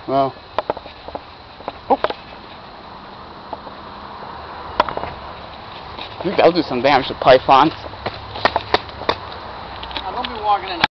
Well. Oh. I think that'll do some damage to pythons. Now don't be walking in